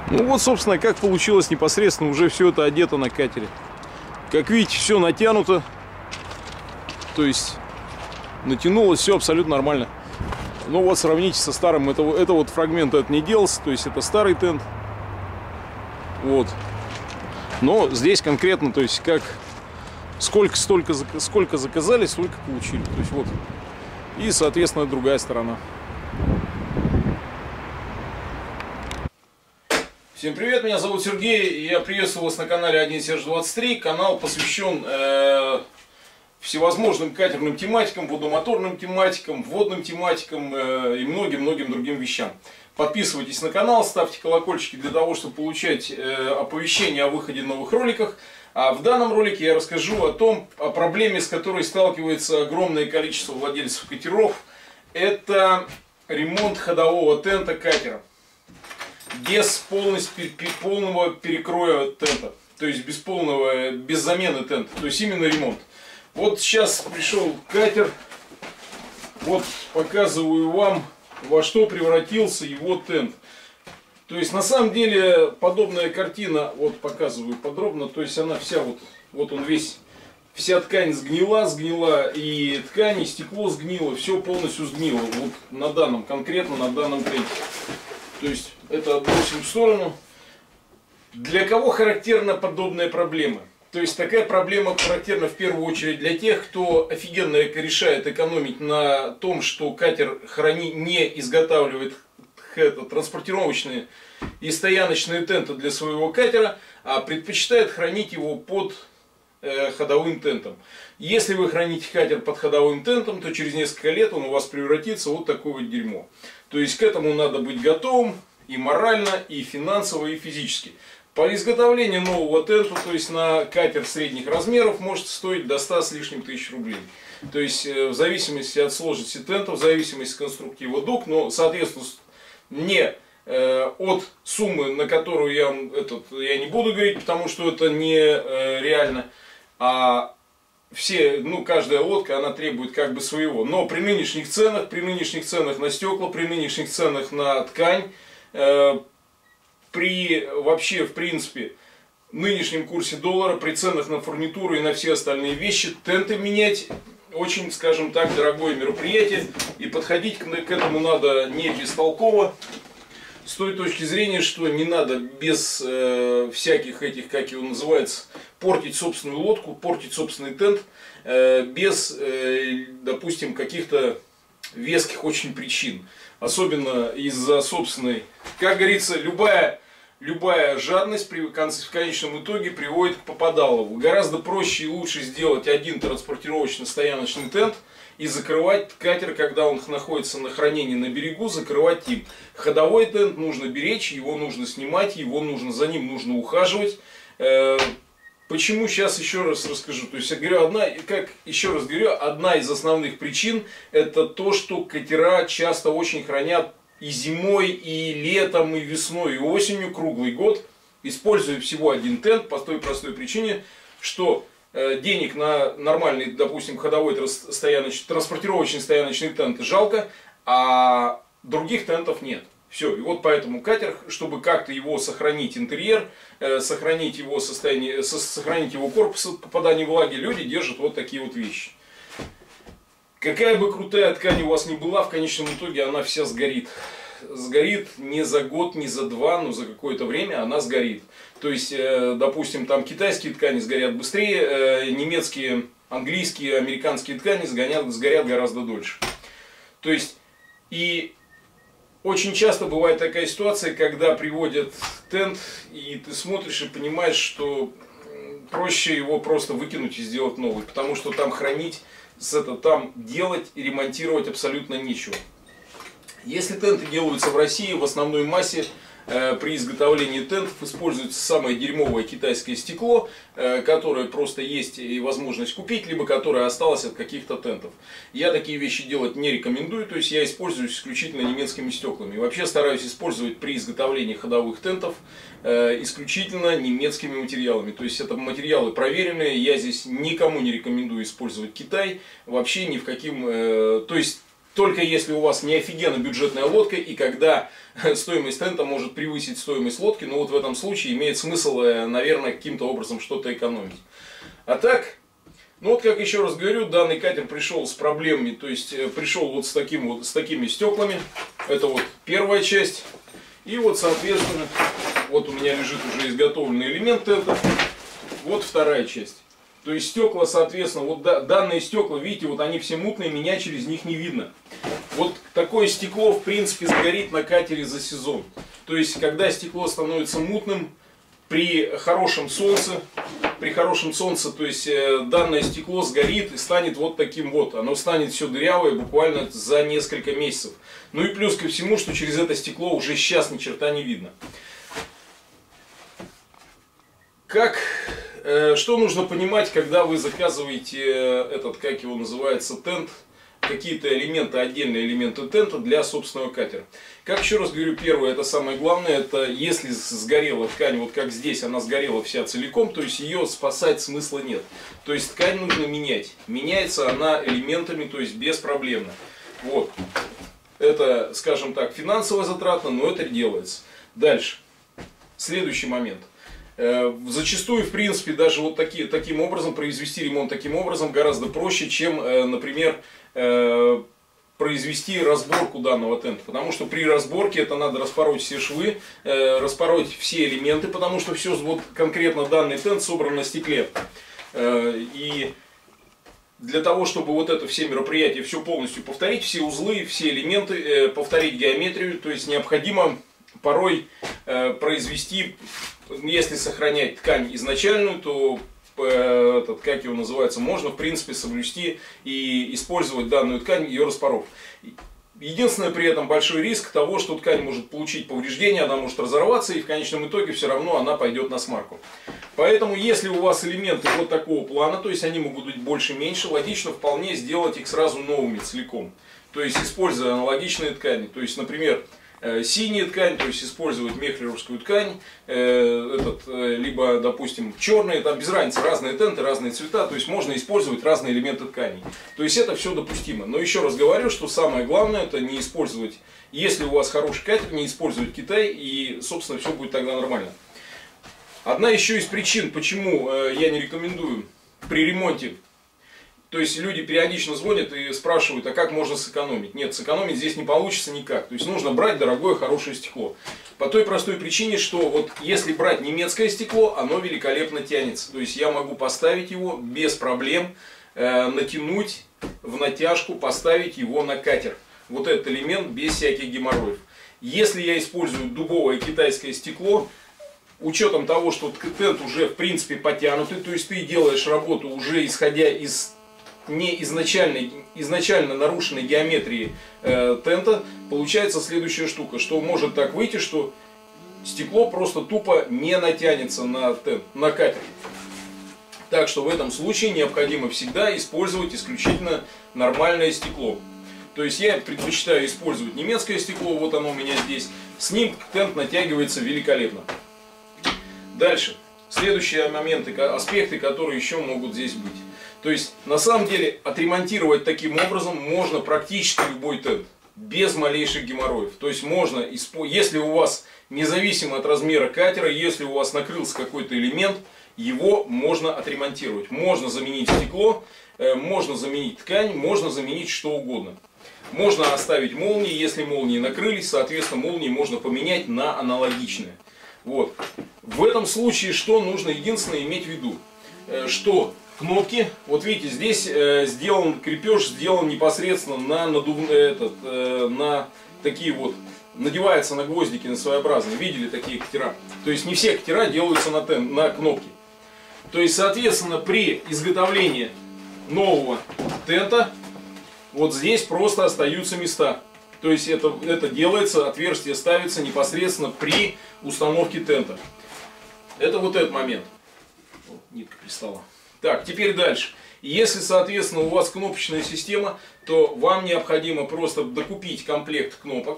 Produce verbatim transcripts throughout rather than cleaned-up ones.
Ну вот, собственно, как получилось непосредственно уже все это одето на катере. Как видите, все натянуто. То есть натянулось все абсолютно нормально. Ну вот, сравните со старым. Это, это вот фрагмент это не делался. То есть это старый тент. Вот. Но здесь конкретно, то есть как сколько, столько, сколько заказали, столько получили. То есть вот. И, соответственно, другая сторона. Всем привет, меня зовут Сергей, и я приветствую вас на канале один Серж двадцать три. Канал посвящен э, всевозможным катерным тематикам, водомоторным тематикам, водным тематикам э, и многим-многим другим вещам. Подписывайтесь на канал, ставьте колокольчики для того, чтобы получать э, оповещения о выходе новых роликов. А в данном ролике я расскажу о том, о проблеме, с которой сталкивается огромное количество владельцев катеров. Это ремонт ходового тента катера. Без полностью, полного перекроя тента. То есть без полного, без замены тента. То есть именно ремонт. Вот сейчас пришел катер. Вот показываю вам, во что превратился его тент. То есть на самом деле подобная картина, вот показываю подробно. То есть она вся вот, вот он весь, вся ткань сгнила, сгнила и ткань, и стекло сгнило. Все полностью сгнило. Вот на данном, конкретно на данном тенте. То есть это отбросим в сторону. Для кого характерна подобная проблема? То есть такая проблема характерна в первую очередь для тех, кто офигенно решает экономить на том, что катер храни, не изготавливает это, транспортировочные и стояночные тенты для своего катера, а предпочитает хранить его под э, ходовым тентом. Если вы храните катер под ходовым тентом, то через несколько лет он у вас превратится в вот такое вот дерьмо. То есть к этому надо быть готовым и морально, и финансово, и физически. По изготовлению нового тента, то есть на катер средних размеров, может стоить до ста с лишним тысяч рублей. То есть в зависимости от сложности тента, в зависимости от конструктива дуг, но соответственно не э, от суммы, на которую я, этот, я не буду говорить, потому что это не э, реально, а все, ну, каждая лодка, она требует как бы своего. Но при нынешних ценах, при нынешних ценах на стекла, при нынешних ценах на ткань, э, при вообще, в принципе, нынешнем курсе доллара, при ценах на фурнитуру и на все остальные вещи, тенты менять очень, скажем так, дорогое мероприятие. И подходить к, к этому надо не бестолково. С той точки зрения, что не надо без э, всяких этих, как его называется, портить собственную лодку, портить собственный тент, э, без, э, допустим, каких-то веских очень причин. Особенно из-за собственной, как говорится, любая, любая жадность при, в конечном итоге приводит к попадалову. Гораздо проще и лучше сделать один транспортировочно-стояночный тент и закрывать катер, когда он находится на хранении на берегу, закрывать им. Ходовой тент нужно беречь, его нужно снимать, его нужно, за ним нужно ухаживать. Почему, сейчас еще раз расскажу. То есть, я говорю, одна, как еще раз говорю, одна из основных причин это то, что катера часто очень хранят и зимой, и летом, и весной, и осенью, круглый год, используя всего один тент по той простой причине, что денег на нормальный, допустим, ходовой стояночный, транспортировочный стояночный тент жалко, а других тентов нет. Все, и вот поэтому катер, чтобы как-то его сохранить интерьер, э, сохранить его состояние, со, сохранить его корпус от попадания влаги, люди держат вот такие вот вещи. Какая бы крутая ткань у вас ни была, в конечном итоге она вся сгорит. Сгорит не за год, не за два, но за какое-то время она сгорит. То есть, э, допустим, там китайские ткани сгорят быстрее, э, немецкие, английские, американские ткани сгорят, сгорят гораздо дольше. То есть, и очень часто бывает такая ситуация, когда приводят тент, и ты смотришь и понимаешь, что проще его просто выкинуть и сделать новый. Потому что там хранить, это, там делать и ремонтировать абсолютно нечего. Если тенты делаются в России, в основной массе э, при изготовлении тентов используется самое дерьмовое китайское стекло, э, которое просто есть и возможность купить, либо которое осталось от каких-то тентов. Я такие вещи делать не рекомендую, то есть я использую исключительно немецкими стеклами. И вообще стараюсь использовать при изготовлении ходовых тентов э, исключительно немецкими материалами. То есть это материалы проверенные, я здесь никому не рекомендую использовать Китай, вообще ни в каким... Э, то есть только если у вас не офигенно бюджетная лодка, и когда стоимость тента может превысить стоимость лодки, ну вот в этом случае имеет смысл, наверное, каким-то образом что-то экономить. А так, ну вот как еще раз говорю, данный катер пришел с проблемами, то есть пришел вот с, таким вот, с такими стеклами. Это вот первая часть. И вот, соответственно, вот у меня лежит уже изготовленный элемент тента. Вот вторая часть. То есть стекла, соответственно, вот да, данные стекла, видите, вот они все мутные, меня через них не видно. Вот такое стекло, в принципе, сгорит на катере за сезон. То есть, когда стекло становится мутным, при хорошем солнце, при хорошем солнце, то есть, э, данное стекло сгорит и станет вот таким вот. Оно станет все дырявое буквально за несколько месяцев. Ну и плюс ко всему, что через это стекло уже сейчас ни черта не видно. Как... Что нужно понимать, когда вы заказываете этот, как его называется, тент, какие-то элементы, отдельные элементы тента для собственного катера? Как еще раз говорю, первое, это самое главное, это если сгорела ткань, вот как здесь, она сгорела вся целиком, то есть ее спасать смысла нет. То есть ткань нужно менять. Меняется она элементами, то есть беспроблемно. Вот. Это, скажем так, финансово затратно, но это делается. Дальше. Следующий момент. Зачастую, в принципе, даже вот такие, таким образом, произвести ремонт таким образом гораздо проще, чем, например, произвести разборку данного тента. Потому что при разборке это надо распороть все швы, распороть все элементы, потому что все, вот конкретно данный тент собран на стекле. И для того, чтобы вот это все мероприятия, все полностью повторить, все узлы, все элементы, повторить геометрию, то есть необходимо порой произвести... Если сохранять ткань изначальную, то э, этот, как его называется, можно в принципе соблюсти и использовать данную ткань, ее распоров. Единственное, при этом большой риск того, что ткань может получить повреждения, она может разорваться, и в конечном итоге все равно она пойдет на смарку. Поэтому, если у вас элементы вот такого плана, то есть они могут быть больше-меньше, логично вполне сделать их сразу новыми целиком. То есть используя аналогичные ткани. То есть, например, синяя ткань, то есть использовать мехлеровскую ткань, э, этот, э, либо, допустим, черные, там без разницы, разные тенты, разные цвета, то есть можно использовать разные элементы тканей. То есть это все допустимо. Но еще раз говорю, что самое главное, это не использовать, если у вас хороший катер, не использовать Китай, и, собственно, все будет тогда нормально. Одна еще из причин, почему э, я не рекомендую при ремонте. То есть люди периодично звонят и спрашивают, а как можно сэкономить? Нет, сэкономить здесь не получится никак. То есть нужно брать дорогое, хорошее стекло. По той простой причине, что вот если брать немецкое стекло, оно великолепно тянется. То есть я могу поставить его без проблем, э, натянуть в натяжку, поставить его на катер. Вот этот элемент без всяких геморроев. Если я использую дубовое китайское стекло, учетом того, что тент уже в принципе потянутый, то есть ты делаешь работу уже исходя из не изначально, изначально нарушенной геометрии э, тента, получается следующая штука, что может так выйти, что стекло просто тупо не натянется на тент, на катер. Так что в этом случае необходимо всегда использовать исключительно нормальное стекло. То есть я предпочитаю использовать немецкое стекло, вот оно у меня здесь, с ним тент натягивается великолепно. Дальше, следующие моменты, аспекты, которые еще могут здесь быть. То есть, на самом деле, отремонтировать таким образом можно практически любой тент, без малейших геморроев. То есть, можно, если у вас, независимо от размера катера, если у вас накрылся какой-то элемент, его можно отремонтировать. Можно заменить стекло, можно заменить ткань, можно заменить что угодно. Можно оставить молнии, если молнии накрылись, соответственно, молнии можно поменять на аналогичные. Вот. В этом случае, что нужно единственное иметь в виду, что... Кнопки, вот видите, здесь э, сделан крепеж, сделан непосредственно на, надув... этот, э, на такие вот, надевается на гвоздики, на своеобразные, видели такие катера? То есть не все катера делаются на, тен... на кнопки. То есть, соответственно, при изготовлении нового тента, вот здесь просто остаются места. То есть это, это делается, отверстие ставится непосредственно при установке тента. Это вот этот момент. Вот, нитка пристала. Так, теперь дальше. Если, соответственно, у вас кнопочная система, то вам необходимо просто докупить комплект кнопок.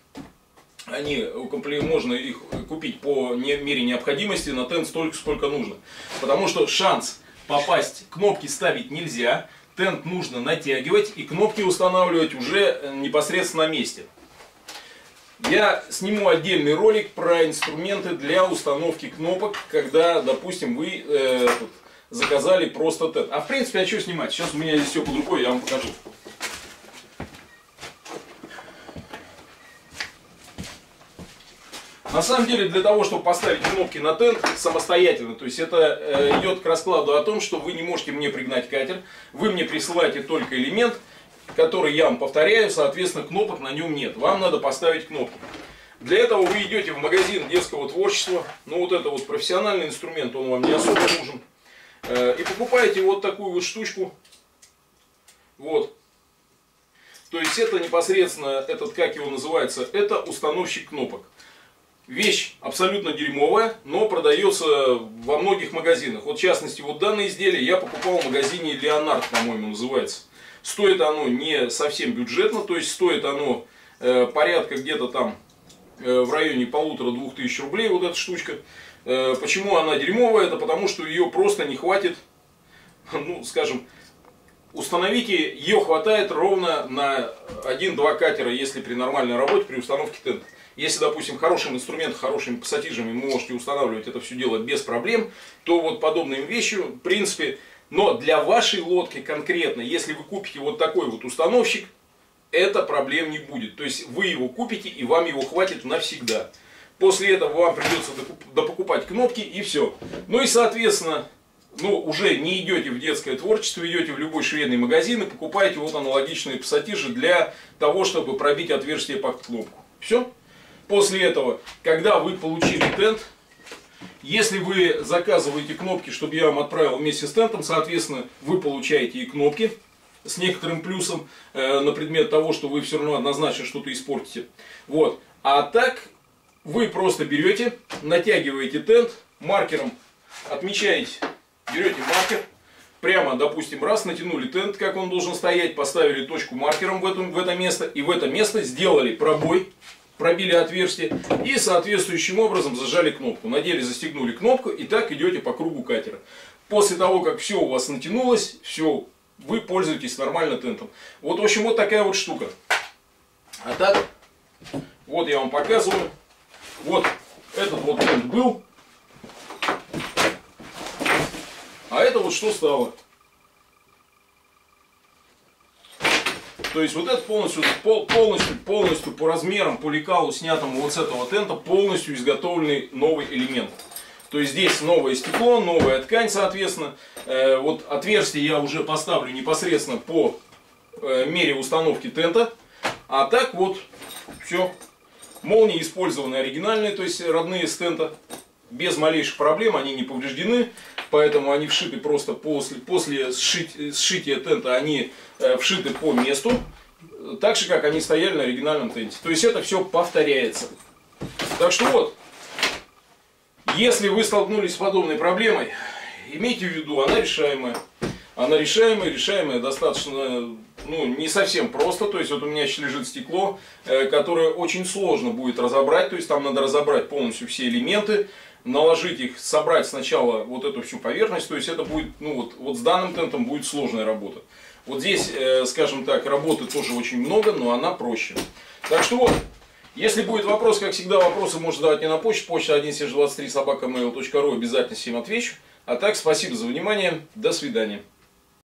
Они, можно их купить по мере необходимости на тент столько, сколько нужно. Потому что шанс попасть, кнопки ставить нельзя. тент нужно натягивать и кнопки устанавливать уже непосредственно на месте. Я сниму отдельный ролик про инструменты для установки кнопок, когда, допустим, вы э, заказали просто тент. А в принципе, а что снимать? Сейчас у меня здесь все под рукой, я вам покажу. На самом деле, для того, чтобы поставить кнопки на тент самостоятельно, то есть это э, идет к раскладу о том, что вы не можете мне пригнать катер, вы мне присылаете только элемент, который я вам повторяю, соответственно, кнопок на нем нет. Вам надо поставить кнопки. Для этого вы идете в магазин детского творчества, ну вот это вот профессиональный инструмент, он вам не особо нужен, э, и покупаете вот такую вот штучку, вот. То есть это непосредственно, этот, как его называется, это установщик кнопок. Вещь абсолютно дерьмовая, но продается во многих магазинах. Вот в частности, вот данное изделие я покупал в магазине Leonard, по-моему, называется. Стоит оно не совсем бюджетно, то есть стоит оно э, порядка где-то там э, в районе полутора-двух тысяч рублей, вот эта штучка. Э, почему она дерьмовая? Это потому, что ее просто не хватит, ну, скажем, установите, ее хватает ровно на один-два катера, если при нормальной работе, при установке тента. Если, допустим, хорошим инструментом, хорошими пассатижами вы можете устанавливать это все дело без проблем, то вот подобным вещью, в принципе, но для вашей лодки конкретно, если вы купите вот такой вот установщик, это проблем не будет. То есть вы его купите и вам его хватит навсегда. После этого вам придется допокупать кнопки и все. Ну и соответственно, ну уже не идете в детское творчество, идете в любой швейный магазин и покупаете вот аналогичные пассатижи для того, чтобы пробить отверстие под кнопку. Все. После этого, когда вы получили тент, если вы заказываете кнопки, чтобы я вам отправил вместе с тентом, соответственно, вы получаете и кнопки с некоторым плюсом э, на предмет того, что вы все равно однозначно что-то испортите. Вот. А так вы просто берете, натягиваете тент, маркером отмечаете, берете маркер, прямо, допустим, раз натянули тент, как он должен стоять, поставили точку маркером в, этом, в это место, и в это место сделали пробой, пробили отверстие и соответствующим образом зажали кнопку. Надели, застегнули кнопку и так идете по кругу катера. После того, как все у вас натянулось, все, вы пользуетесь нормально тентом. Вот, в общем, вот такая вот штука. А так, вот я вам показываю. Вот этот вот тент был. А это вот что стало. То есть вот это полностью, полностью, полностью по размерам, по лекалу, снятому вот с этого тента, полностью изготовленный новый элемент. То есть здесь новое стекло, новая ткань, соответственно. Э, вот отверстие я уже поставлю непосредственно по э, мере установки тента. А так вот, все. Молнии использованы оригинальные, то есть родные с тента. Без малейших проблем, они не повреждены. Поэтому они вшиты просто после, после сшить, сшития тента, они э, вшиты по месту, так же, как они стояли на оригинальном тенте. То есть это все повторяется. Так что вот, если вы столкнулись с подобной проблемой, имейте в виду, она решаемая. Она решаемая, решаемая достаточно, ну, не совсем просто. То есть вот у меня еще лежит стекло, э, которое очень сложно будет разобрать. То есть там надо разобрать полностью все элементы, наложить их, собрать сначала вот эту всю поверхность, то есть это будет, ну вот, вот с данным тентом будет сложная работа. Вот здесь, э, скажем так, работы тоже очень много, но она проще. Так что вот, если будет вопрос, как всегда, вопросы можно задавать мне на почту, почта один семь двадцать три собака мейл точка ру, обязательно всем отвечу. А так, спасибо за внимание, до свидания.